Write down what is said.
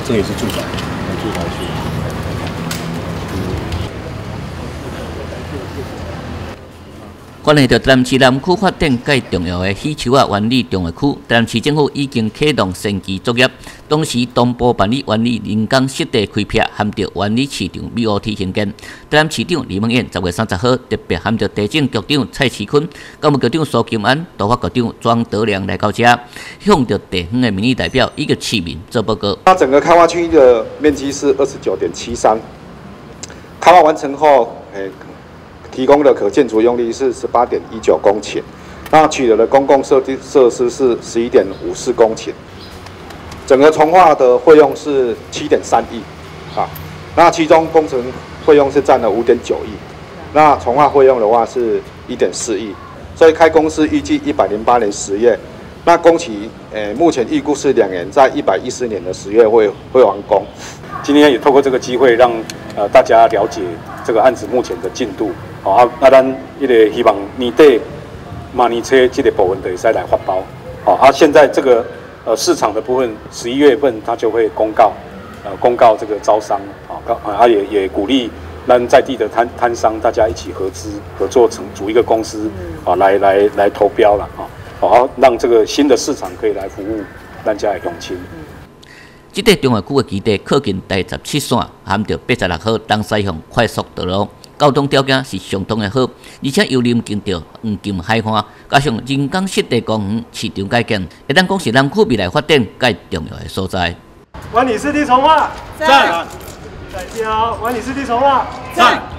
这也是住宅，住宅区。 关系到台南市南区发展介重要的喜树园里重要区，台南市政府已经启动先期作业，同时同步办理园里人工湿地开辟，含着园里市场 BOT 兴建。台南市长李孟燕10月30号特别含着地政局长蔡其坤、教育局长苏金安、都发局长庄德良来到这，向着地方的民意代表以及市民做报告。 它整个开发区的面积是29.73，开发完成后，提供的可建筑用地是18.19公顷，那取得的公共设施是11.54公顷，整个重划的费用是7.3亿，那其中工程费用是占了5.9亿，那重划费用的话是1.4亿，所以开工是预计108年10月，那工期目前预估是2年，在114年的10月会完工。 今天也透过这个机会让大家了解这个案子目前的进度。那咱一个希望年底、马年车这个部分的再来发包。现在这个市场的部分，11月份它就会公告这个招商，也鼓励咱在地的摊商大家一起合作组一个公司，来投标了，让这个新的市场可以来服务咱家的乡亲。 这个中华区的基地靠近第17线，含着86号东西向快速道路。交通条件是相当的好，而且又临近着黄金海岸，加上人工湿地公园市场改建，会当讲是南区未来发展介重要的所在。 万里湿地重划，赞！再见哦，万里湿地重划，赞！